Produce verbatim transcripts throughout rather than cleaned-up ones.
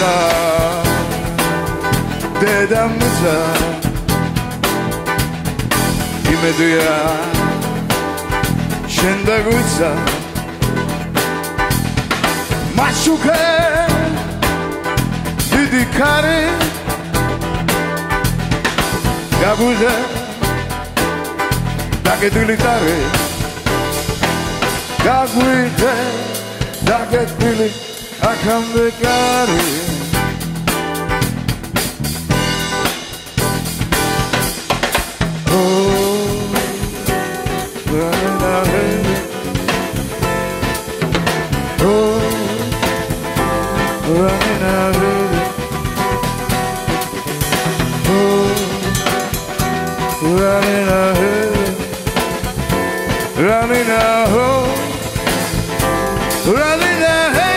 დედამიწა იმედია შენ დაგვიცა მაშუკე დიდი ქარი გაგვიღე დაგედვილი კარი გაგვიღე დაგედვილი აქამდე კარი Running out of it. Oh, running out of it. Running out of it. Running out of it.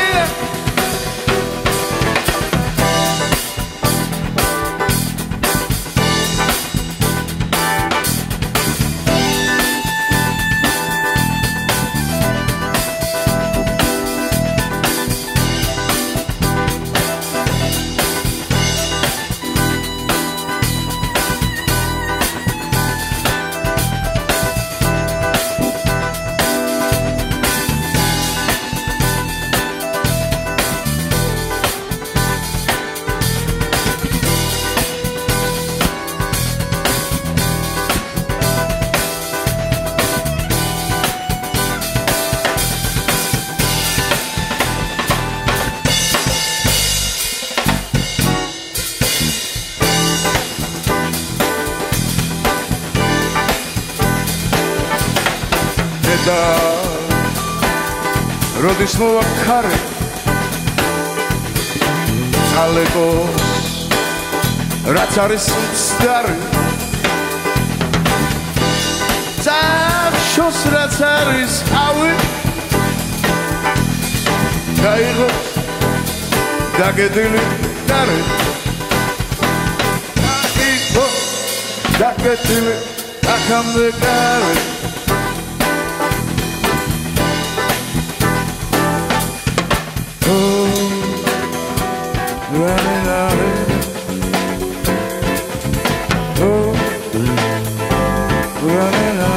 და როდის მოვაქარე ძალეკოს რაც არის მცდარი წახშოს რაც არის ავი გაიღოს დაგედილი კარი გაიღოს დაგედილი აქამდე კარი Running out of it. Oh, running out.